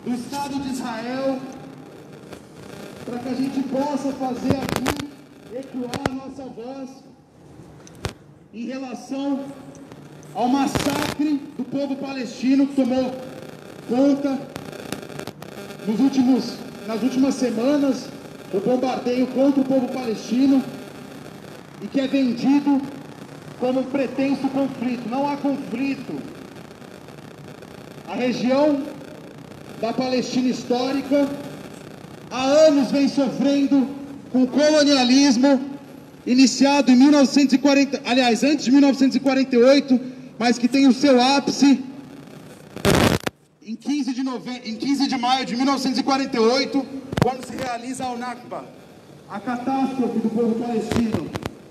do Estado de Israel, para que a gente possa fazer aqui ecoar a nossa voz em relação ao massacre do povo palestino que tomou conta nas últimas semanas, o bombardeio contra o povo palestino, e que é vendido como um pretenso conflito. Não há conflito. A região da Palestina histórica há anos vem sofrendo com o colonialismo iniciado em 1940, aliás, antes de 1948, mas que tem o seu ápice em 15 de maio de 1948, quando se realiza a Nakba, a catástrofe do povo palestino,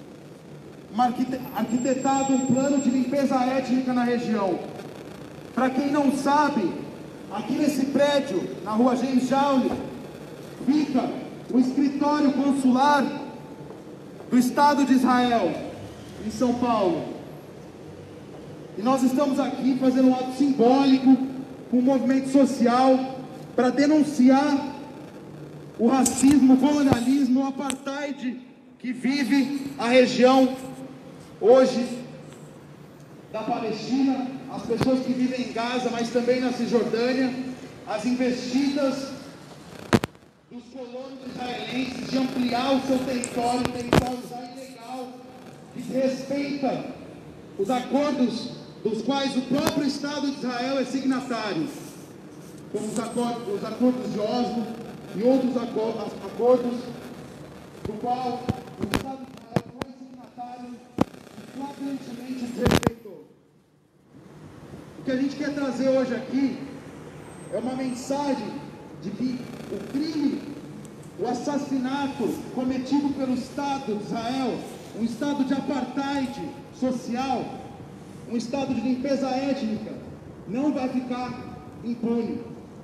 arquitetado um plano de limpeza étnica na região. Para quem não sabe, aqui nesse prédio, na rua James Joule, fica o escritório consular do Estado de Israel, em São Paulo. E nós estamos aqui fazendo um ato simbólico, com um movimento social, para denunciar o racismo, o colonialismo, o apartheid que vive a região hoje da Palestina, as pessoas que vivem em Gaza, mas também na Cisjordânia, as investidas dos colonos israelenses de ampliar o seu território ilegal, que respeita os acordos dos quais o próprio Estado de Israel é signatário, como os acordos de Oslo e outros acordos do qual o Estado de Israel foi signatário e flagrantemente desrespeitou. O que a gente quer trazer hoje aqui é uma mensagem de que o crime, o assassinato cometido pelo Estado de Israel, um estado de apartheid social, um estado de limpeza étnica, não vai ficar impune.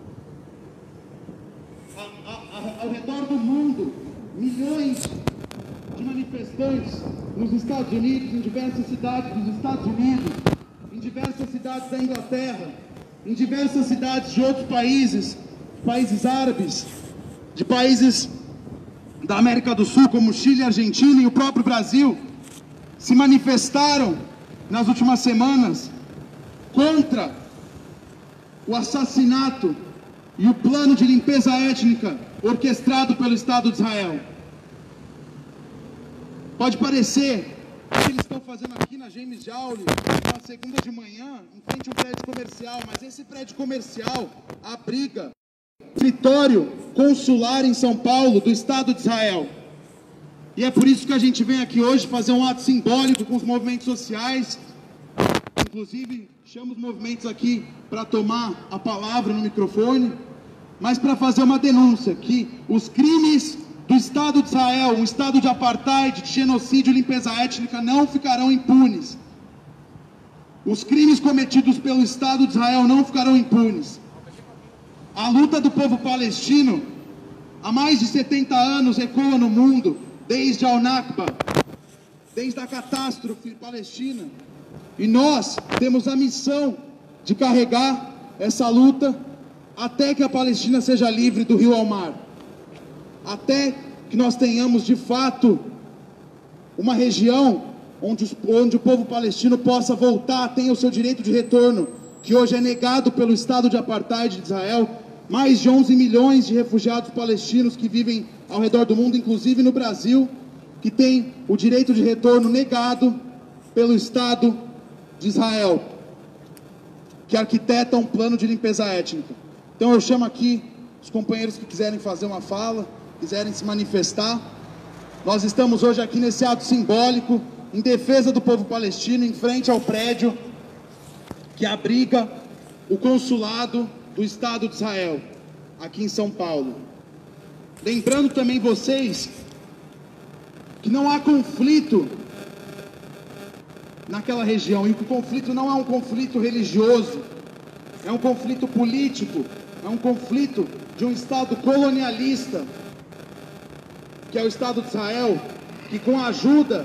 Ao redor do mundo, milhões de manifestantes nos Estados Unidos, em diversas cidades dos Estados Unidos, em diversas cidades da Inglaterra, em diversas cidades de outros países, países árabes, de países da América do Sul, como Chile, Argentina e o próprio Brasil, se manifestaram nas últimas semanas contra o assassinato e o plano de limpeza étnica orquestrado pelo Estado de Israel. Pode parecer que eles estão fazendo aqui na James Joule, na segunda de manhã, em frente a um prédio comercial, mas esse prédio comercial abriga o escritório consular em São Paulo do Estado de Israel. E é por isso que a gente vem aqui hoje fazer um ato simbólico com os movimentos sociais. Inclusive, chamo os movimentos aqui para tomar a palavra no microfone, mas para fazer uma denúncia que os crimes do Estado de Israel, um estado de apartheid, de genocídio e limpeza étnica, não ficarão impunes. Os crimes cometidos pelo Estado de Israel não ficarão impunes. A luta do povo palestino, há mais de 70 anos, ecoa no mundo, desde a Nakba, desde a catástrofe palestina. E nós temos a missão de carregar essa luta até que a Palestina seja livre do rio ao mar. Até que nós tenhamos, de fato, uma região onde o povo palestino possa voltar, tenha o seu direito de retorno, que hoje é negado pelo Estado de apartheid de Israel. Mais de 11 milhões de refugiados palestinos que vivem ao redor do mundo, inclusive no Brasil, que tem o direito de retorno negado pelo Estado de Israel, que arquiteta um plano de limpeza étnica. Então eu chamo aqui os companheiros que quiserem fazer uma fala, quiserem se manifestar. Nós estamos hoje aqui nesse ato simbólico, em defesa do povo palestino, em frente ao prédio que abriga o consulado do Estado de Israel, aqui em São Paulo. Lembrando também vocês que não há conflito naquela região, e que o conflito não é um conflito religioso, é um conflito político, é um conflito de um Estado colonialista, que é o Estado de Israel, que com a ajuda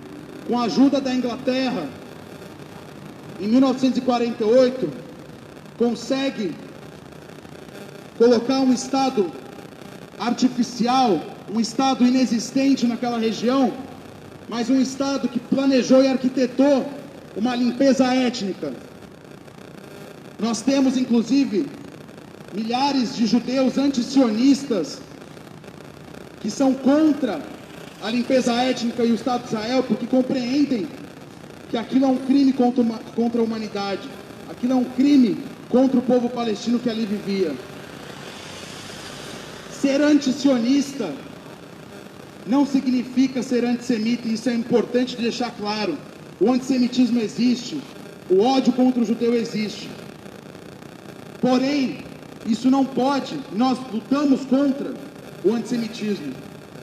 da Inglaterra, em 1948, consegue colocar um Estado artificial, um Estado inexistente naquela região, mas um Estado que planejou e arquitetou uma limpeza étnica. Nós temos, inclusive, milhares de judeus antisionistas que são contra a limpeza étnica e o Estado de Israel, porque compreendem que aquilo é um crime contra a humanidade, aquilo é um crime contra o povo palestino que ali vivia. Ser antisionista não significa ser antissemita, e isso é importante deixar claro. O antissemitismo existe, o ódio contra o judeu existe. Porém, isso não pode, nós lutamos contra o antissemitismo.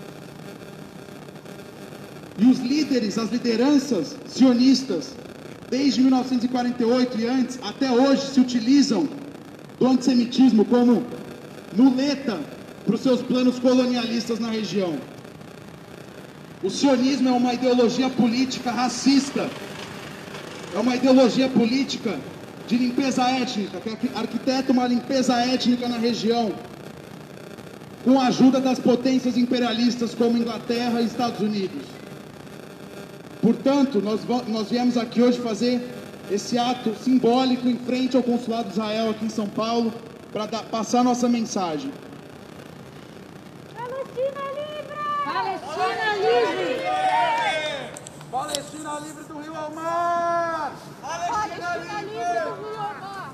E os líderes, as lideranças sionistas, desde 1948 e antes, até hoje, se utilizam do antissemitismo como muleta para os seus planos colonialistas na região. O sionismo é uma ideologia política racista, é uma ideologia política de limpeza étnica, que arquiteta uma limpeza étnica na região, com a ajuda das potências imperialistas como Inglaterra e Estados Unidos. Portanto, nós viemos aqui hoje fazer esse ato simbólico em frente ao Consulado de Israel aqui em São Paulo, para passar nossa mensagem. Palestina livre! Palestina livre! Palestina livre do rio ao mar! Palestina livre do rio ao mar!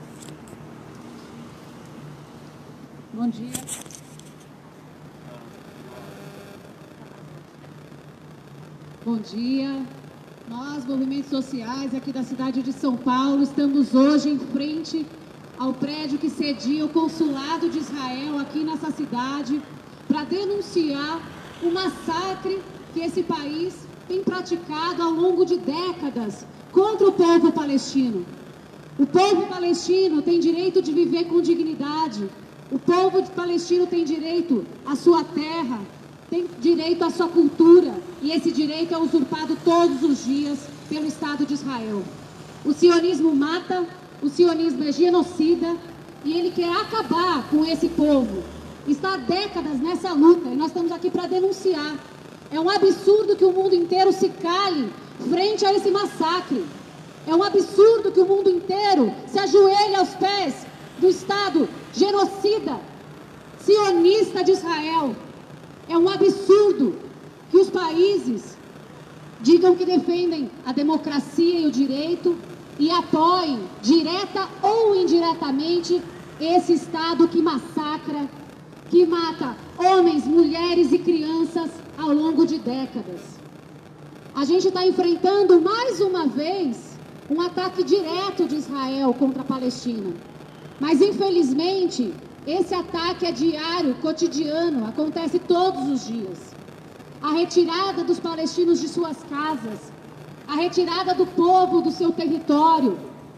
Bom dia. Bom dia. Nós, movimentos sociais aqui da cidade de São Paulo, estamos hoje em frente ao prédio que cedia o Consulado de Israel aqui nessa cidade para denunciar o massacre que esse país tem praticado ao longo de décadas contra o povo palestino. O povo palestino tem direito de viver com dignidade. O povo palestino tem direito à sua terra, tem direito à sua cultura, e esse direito é usurpado todos os dias pelo Estado de Israel. O sionismo mata, o sionismo é genocida, e ele quer acabar com esse povo. Está há décadas nessa luta, e nós estamos aqui para denunciar. É um absurdo que o mundo inteiro se cale frente a esse massacre. É um absurdo que o mundo inteiro se ajoelhe aos pés do Estado genocida, sionista de Israel. É um absurdo que os países digam que defendem a democracia e o direito e apoiem, direta ou indiretamente, esse Estado que massacra, que mata homens, mulheres e crianças ao longo de décadas. A gente está enfrentando mais uma vez um ataque direto de Israel contra a Palestina. Mas, infelizmente, esse ataque é diário, cotidiano, acontece todos os dias. A retirada dos palestinos de suas casas, a retirada do povo do seu território,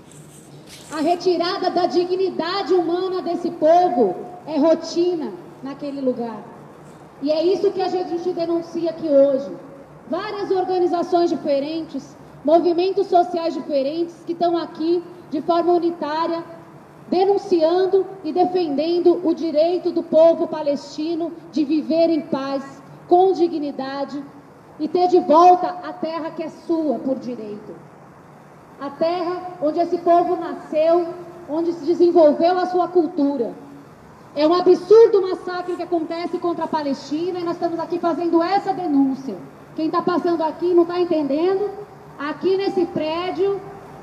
a retirada da dignidade humana desse povo é rotina naquele lugar. E é isso que a gente denuncia aqui hoje. Várias organizações diferentes, movimentos sociais diferentes que estão aqui de forma unitária, denunciando e defendendo o direito do povo palestino de viver em paz, com dignidade e ter de volta a terra que é sua por direito. A terra onde esse povo nasceu, onde se desenvolveu a sua cultura. É um absurdo o massacre que acontece contra a Palestina e nós estamos aqui fazendo essa denúncia. Quem está passando aqui não está entendendo. Aqui nesse prédio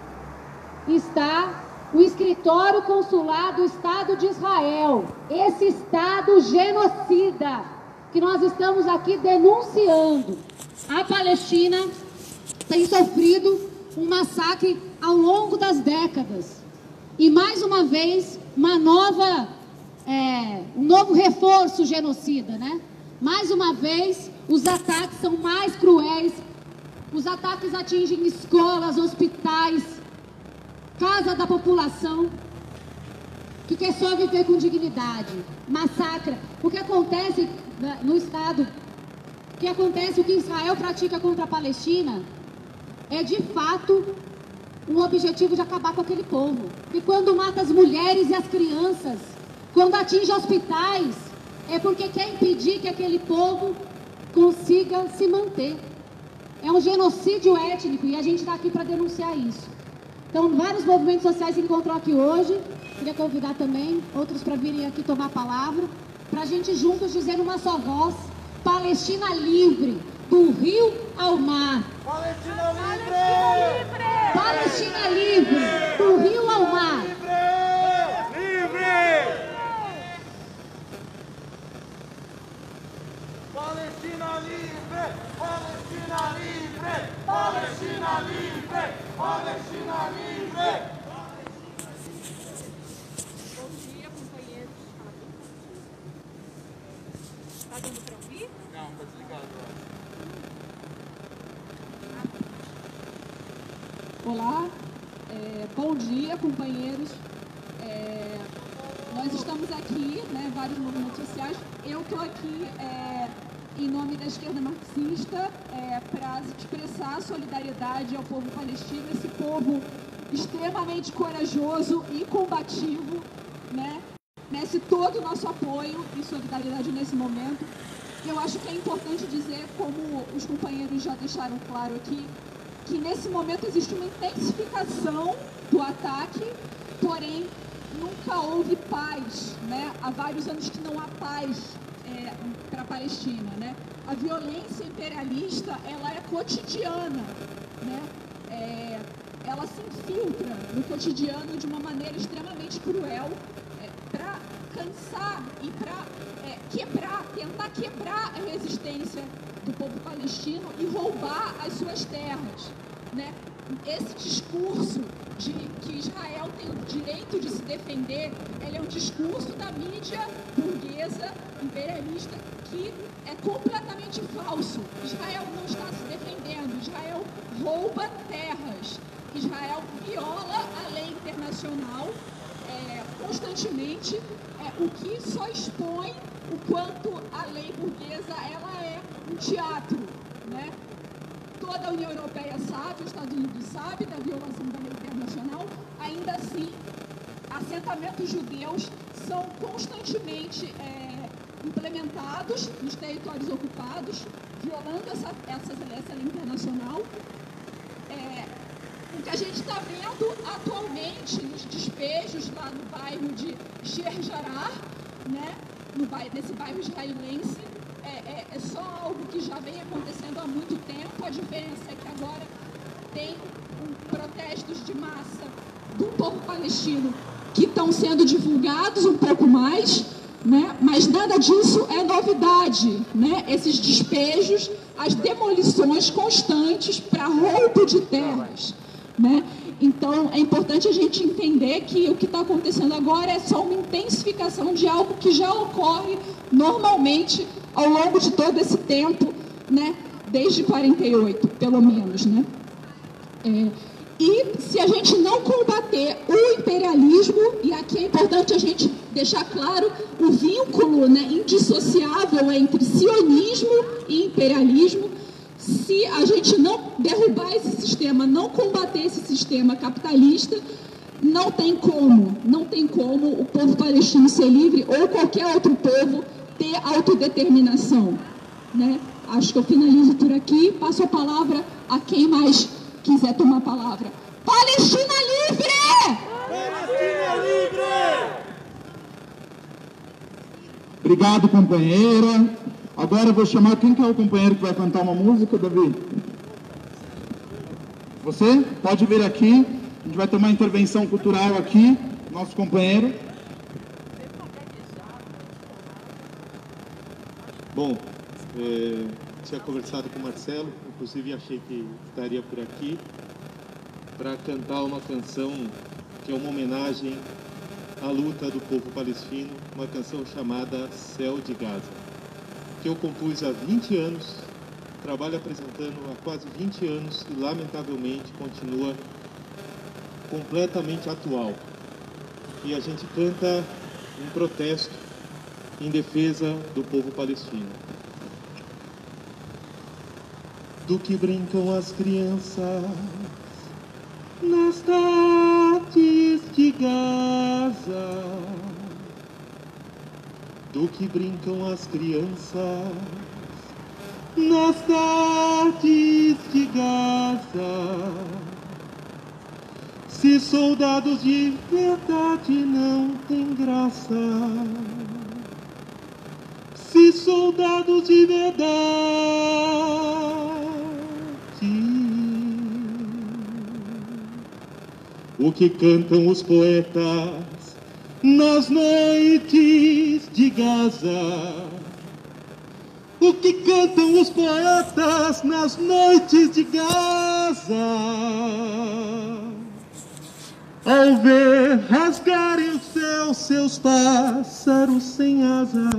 está o escritório consular do Estado de Israel, esse Estado genocida que nós estamos aqui denunciando. A Palestina tem sofrido um massacre ao longo das décadas e mais uma vez um novo reforço genocida, né? Mais uma vez os ataques são mais cruéis, os ataques atingem escolas, hospitais, casa da população que quer só viver com dignidade, massacra. O que acontece no Estado, o que Israel pratica contra a Palestina é de fato um objetivo de acabar com aquele povo. E quando mata as mulheres e as crianças, quando atinge hospitais, é porque quer impedir que aquele povo consiga se manter. É um genocídio étnico e a gente está aqui para denunciar isso. Então, vários movimentos sociais se encontram aqui hoje. Queria convidar também outros para virem aqui tomar a palavra, para a gente juntos dizer numa só voz: Palestina livre, do rio ao mar. Palestina livre! Palestina livre, do rio ao mar. Livre! Palestina livre! Palestina livre! Palestina livre! Palestina livre! Bom dia, companheiros. Tá dando para ouvir? Não, tá desligado. Olá, bom dia, companheiros. Nós estamos aqui, né, vários movimentos sociais. Eu estou aqui em nome da esquerda marxista para expressar solidariedade ao povo palestino, esse povo extremamente corajoso e combativo, né? Merece todo o nosso apoio e solidariedade nesse momento. Eu acho que é importante dizer, como os companheiros já deixaram claro aqui, que nesse momento existe uma intensificação do ataque, porém nunca houve paz, né? Há vários anos que não há paz para a Palestina, né? A violência imperialista, ela é cotidiana, né? Ela se infiltra no cotidiano de uma maneira extremamente cruel para cansar e para tentar quebrar a resistência do povo palestino e roubar as suas terras, né? Esse discurso de que Israel tem o direito de se defender, ele é um discurso da mídia burguesa, imperialista, que é completamente falso. Israel não está se defendendo, Israel rouba terras, Israel viola a lei internacional constantemente, o que só expõe o quanto a lei burguesa ela é um teatro, né? Toda a União Europeia sabe, os Estados Unidos sabem da violação da lei internacional. Ainda assim, assentamentos judeus são constantemente implementados nos territórios ocupados, violando essa lei internacional. O que a gente está vendo atualmente nos despejos lá no bairro de Sheikh Jarrah, né? Nesse bairro israelense, é só algo que já vem acontecendo há muito tempo. A diferença é que agora tem protestos de massa do povo palestino que estão sendo divulgados um pouco mais, né? Mas nada disso é novidade, né? Esses despejos, as demolições constantes para roubo de terras, né? Então, é importante a gente entender que o que está acontecendo agora é só uma intensificação de algo que já ocorre normalmente ao longo de todo esse tempo, né? Desde 48, pelo menos, né? E se a gente não combater o imperialismo, e aqui é importante a gente deixar claro o vínculo, né, indissociável entre sionismo e imperialismo, se a gente não derrubar esse sistema, não combater esse sistema capitalista, não tem como o povo palestino ser livre ou qualquer outro povo ter autodeterminação, né? Acho que eu finalizo por aqui, passo a palavra a quem mais quiser tomar a palavra. Palestina livre! Palestina livre! Obrigado, companheira. Agora eu vou chamar quem que é o companheiro que vai cantar uma música, Davi? Você? Pode vir aqui. A gente vai ter uma intervenção cultural aqui, nosso companheiro. Bom, tinha conversado com o Marcelo, inclusive achei que estaria por aqui para cantar uma canção que é uma homenagem à luta do povo palestino, uma canção chamada Céu de Gaza, que eu compus há 20 anos, trabalho apresentando há quase 20 anos e lamentavelmente continua completamente atual. E a gente canta um protesto em defesa do povo palestino. Do que brincam as crianças, nas tardes de Gaza, do que brincam as crianças, nas tardes de Gaza. Se soldados de verdade não têm graça, se soldados de verdade, o que cantam os poetas nas noites de Gaza, o que cantam os poetas nas noites de Gaza, ao ver rasgarem o céu seus pássaros sem asa,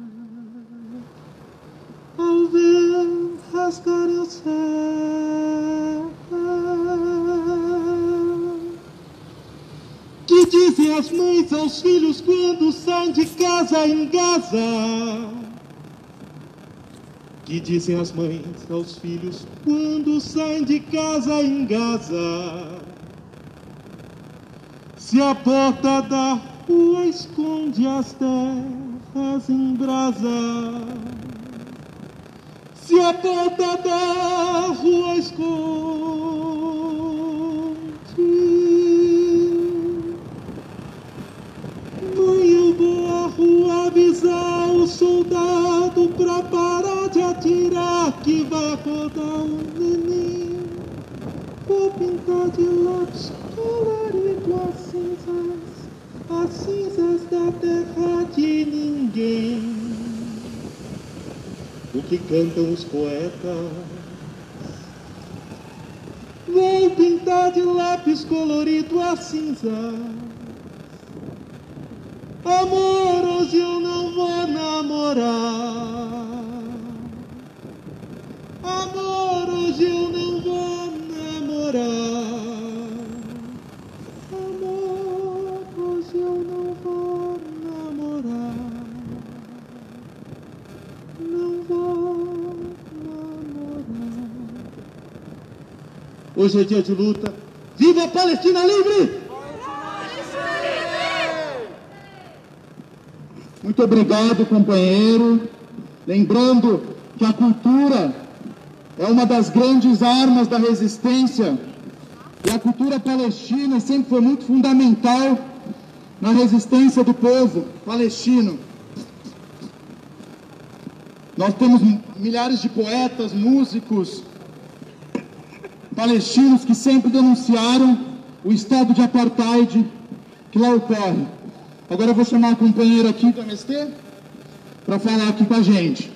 ao ver rasgarem o céu, que dizem as mães aos filhos quando saem de casa em Gaza, que dizem as mães aos filhos quando saem de casa em Gaza. Se a porta da rua esconde as terras em brasa, se a porta da rua esconde, mãe, eu vou à rua avisar o soldado pra parar de atirar, que vai acordar um neném. Vou pintar de lápis colorido as cinzas da terra de ninguém. O que cantam os poetas, vou pintar de lápis colorido as cinzas. Amor, hoje eu não vou namorar. Amor, hoje eu não vou namorar. Amor, hoje eu não vou namorar. Não vou namorar. Hoje é dia de luta. Viva a Palestina livre! Muito obrigado, companheiro. Lembrando que a cultura é uma das grandes armas da resistência e a cultura palestina sempre foi muito fundamental na resistência do povo palestino. Nós temos milhares de poetas, músicos palestinos que sempre denunciaram o estado de apartheid que lá ocorre. Agora eu vou chamar a companheira aqui do MST para falar aqui com a gente.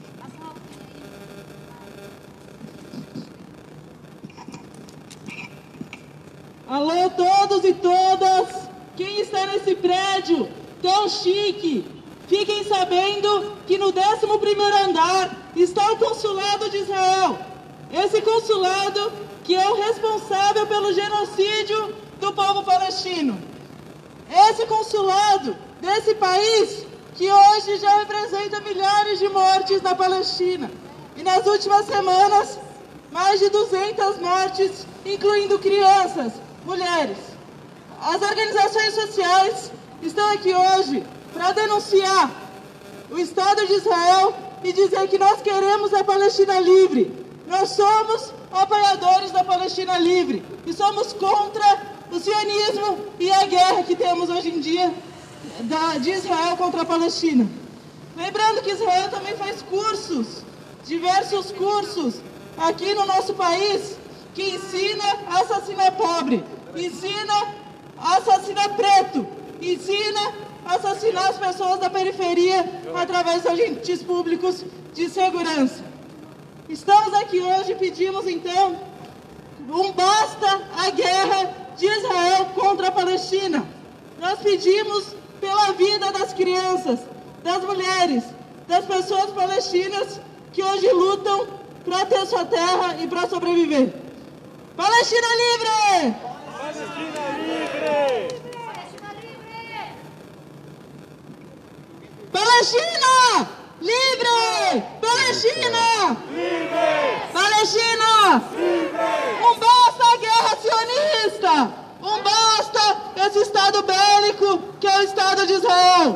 Alô, todos e todas, quem está nesse prédio tão chique, fiquem sabendo que no 11º andar está o consulado de Israel. Esse consulado que é o responsável pelo genocídio do povo palestino. Esse consulado desse país que hoje já representa milhares de mortes na Palestina. E nas últimas semanas, mais de 200 mortes, incluindo crianças, mulheres. As organizações sociais estão aqui hoje para denunciar o Estado de Israel e dizer que nós queremos a Palestina livre. Nós somos apoiadores da Palestina livre e somos contra o sionismo e a guerra que temos hoje em dia de Israel contra a Palestina. Lembrando que Israel também faz cursos, diversos cursos aqui no nosso país, que ensina a assassinar pobre, ensina a assassinar preto, ensina a assassinar as pessoas da periferia através de agentes públicos de segurança. Estamos aqui hoje e pedimos então um basta à guerra de Israel contra a Palestina. Nós pedimos pela vida das crianças, das mulheres, das pessoas palestinas que hoje lutam para ter sua terra e para sobreviver. Palestina livre! Palestina livre! Palestina livre! Palestina Livre! Palestina Livre! um basta à guerra! guerra sionista! Um basta esse Estado bélico que é o Estado de Israel!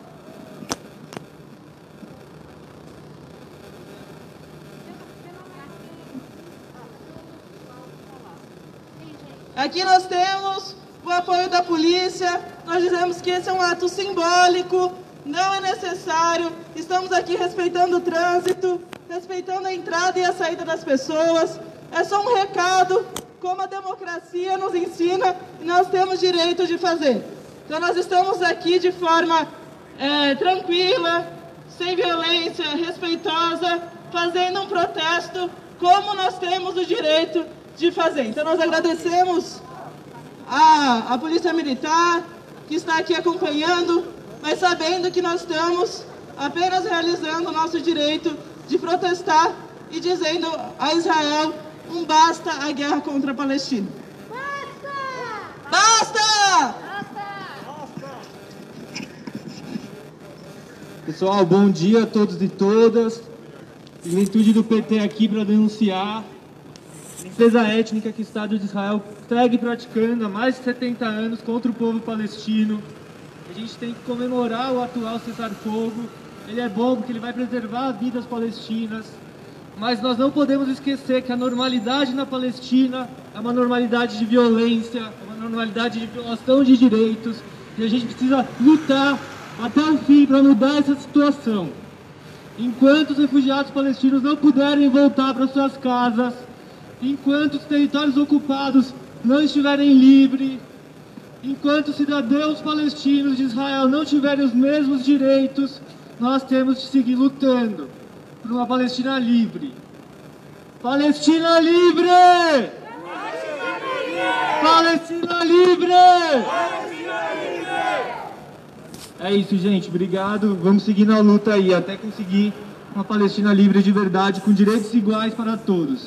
Aqui nós temos o apoio da polícia, nós dizemos que esse é um ato simbólico, não é necessário, estamos aqui respeitando o trânsito, respeitando a entrada e a saída das pessoas, é só um recado, como a democracia nos ensina e nós temos direito de fazer. Então nós estamos aqui de forma tranquila, sem violência, respeitosa, fazendo um protesto como nós temos o direito de fazer. Então nós agradecemos a Polícia Militar que está aqui acompanhando, mas sabendo que nós estamos apenas realizando o nosso direito de protestar e dizendo a Israel um basta à guerra contra a Palestina. Basta! Basta! Basta! Pessoal, bom dia a todos e todas. Juventude do PT aqui para denunciar a limpeza étnica que o Estado de Israel segue praticando há mais de 70 anos contra o povo palestino. A gente tem que comemorar o atual cessar-fogo. Ele é bom porque ele vai preservar vidas palestinas. Mas nós não podemos esquecer que a normalidade na Palestina é uma normalidade de violência, é uma normalidade de violação de direitos. E a gente precisa lutar até o fim para mudar essa situação. Enquanto os refugiados palestinos não puderem voltar para suas casas, enquanto os territórios ocupados não estiverem livres, enquanto os cidadãos palestinos de Israel não tiverem os mesmos direitos, nós temos de seguir lutando por uma Palestina livre. Palestina livre! Palestina livre! É isso, gente. Obrigado. Vamos seguir na luta aí, até conseguir uma Palestina livre de verdade, com direitos iguais para todos.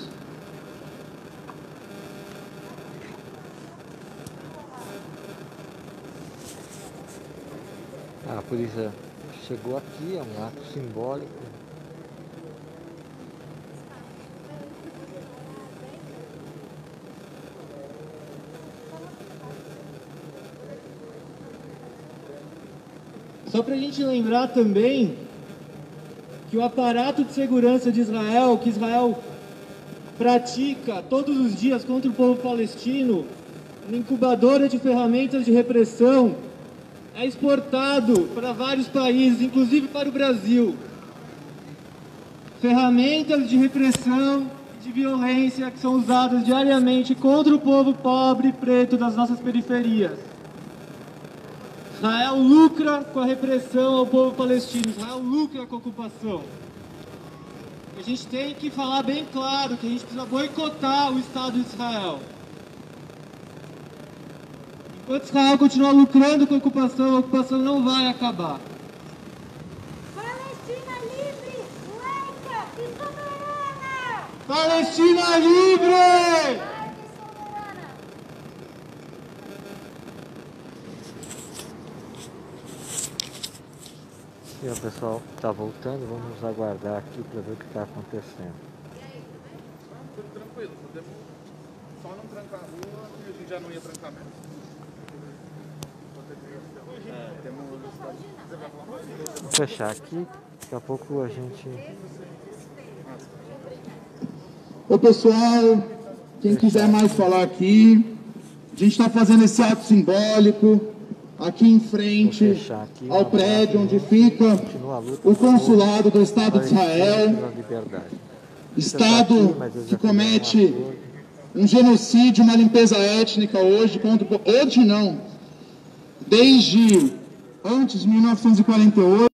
A polícia chegou aqui, é um ato simbólico. Só para a gente lembrar também que o aparato de segurança de Israel, que Israel pratica todos os dias contra o povo palestino, uma incubadora de ferramentas de repressão, é exportado para vários países, inclusive para o Brasil. Ferramentas de repressão e de violência que são usadas diariamente contra o povo pobre e preto das nossas periferias. Israel lucra com a repressão ao povo palestino, Israel lucra com a ocupação. A gente tem que falar bem claro que a gente precisa boicotar o Estado de Israel. Enquanto Israel continuar lucrando com a ocupação não vai acabar. Palestina livre, laica e soberana! Palestina livre! E o pessoal está voltando, vamos aguardar aqui para ver o que está acontecendo. Tudo tranquilo, podemos só não trancar a rua e a gente já não ia trancar mesmo. Vamos fechar aqui, daqui a pouco a gente... Ô pessoal, quem quiser mais falar aqui, a gente está fazendo esse ato simbólico aqui em frente aqui, ao prédio onde fica o consulado do Estado de Israel, Estado que comete um genocídio, uma limpeza étnica hoje, hoje não, desde antes de 1948.